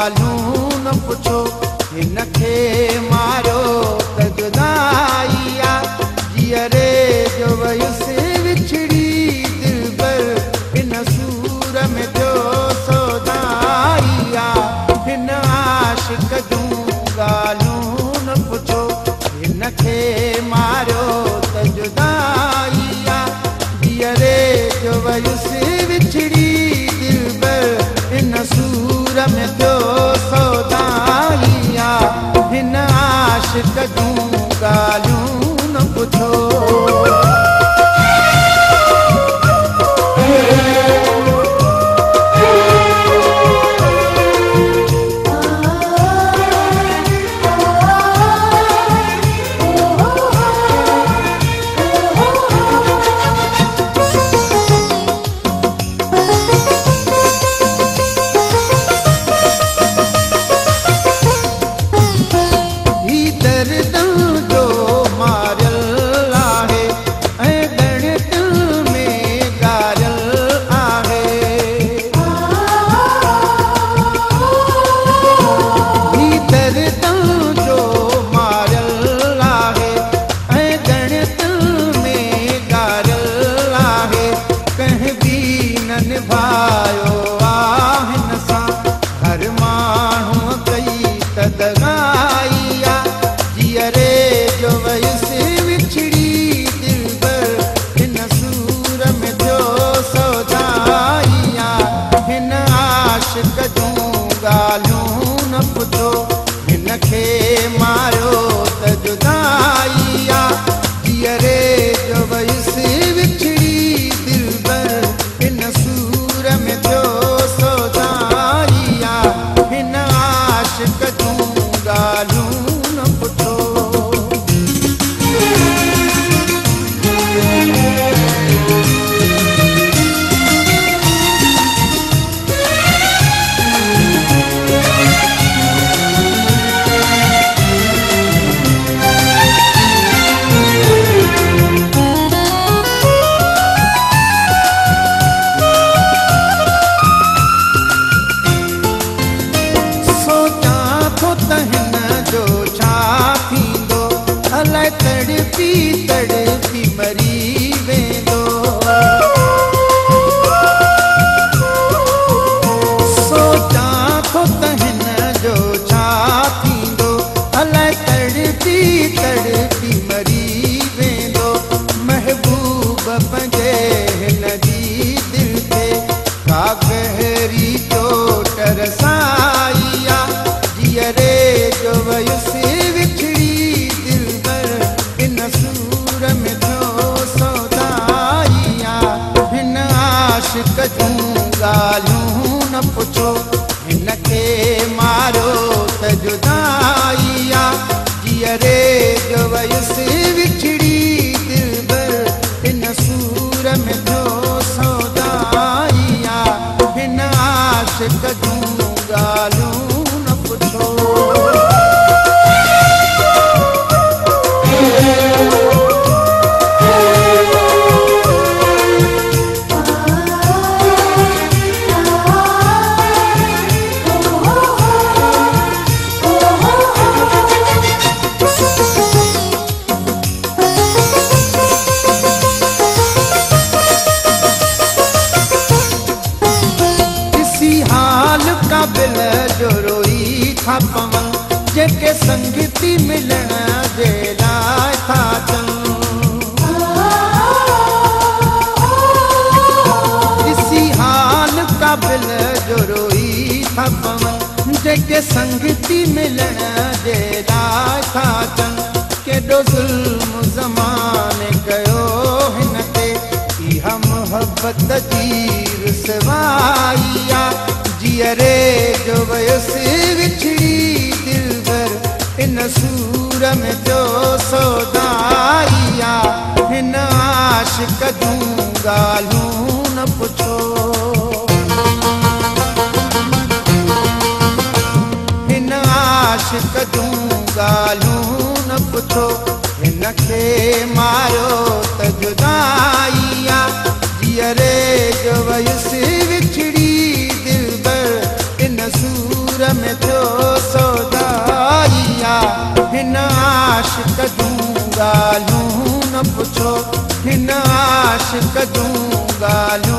ॻाल्हियूं न पुछो, हिनखे मारियो त जुदाई आ। जीअरे जो वयुसि विछड़ी दिलबर, हिन सूर में थियो सौदाई आ। हिन आशिक़ जूं ॻाल्हियूं न पुछो, हिनखे मारियो त जुदाई आ। जीअरे जो वयुसि विछड़ी दिलबर, हिन सूर में थियो सौदाई आ। हिन आशिक़ जूं ॻाल्हियूं न पुछो। तड़पी मरी वेंदो, सोचां थो त हिन जो छा थींदो। अलाए तड़पी तड़पी मरी वेंदो। महबूब पंहिंजे हिन जी दिल ते का गहरी चोट रसाई आ। जीअरे जो वयुसि विछड़ी दिलबर, हिन सूर में थियो सौदाई आ। हिन आशिक़ जूं ॻाल्हियूं न पुछो, हिनखे मारियो त जुदाई आ। जीअरे जो वयुसि विछड़ी दिलबर, हिन सूर में थियो सौदाई आ। हिन आशिक़ जूं ॻाल्हियूं न पुछो। काबिल जो रोई था पवन, जेके संगीती मिलण जे लाइ था अचनि। ॾिसी हाल काबिल जो रोई था पवन, जेके संगीती मिलण जे लाइ था अचनि। केॾो ज़ुल्म ज़माने कयो हिन ते, इहा मोहबत जी रुसवाई आ। जीअरे जो वयुसि विछड़ी दिलबर, हिन सूर में थियो सौदाई आ। हिन आशिक़ जूं ॻाल्हियूं न पुछो, हिन आशिक़ जूं ॻाल्हियूं न पुछो। हिनखे मारियो त जुदाई आ। जीअरे जो वयुसि विछड़ी दिलबर, हिन सूर में आशिक़ जूं ॻाल्हियूं न पुछो, हिन आशिक़ जूं ॻाल्हियूं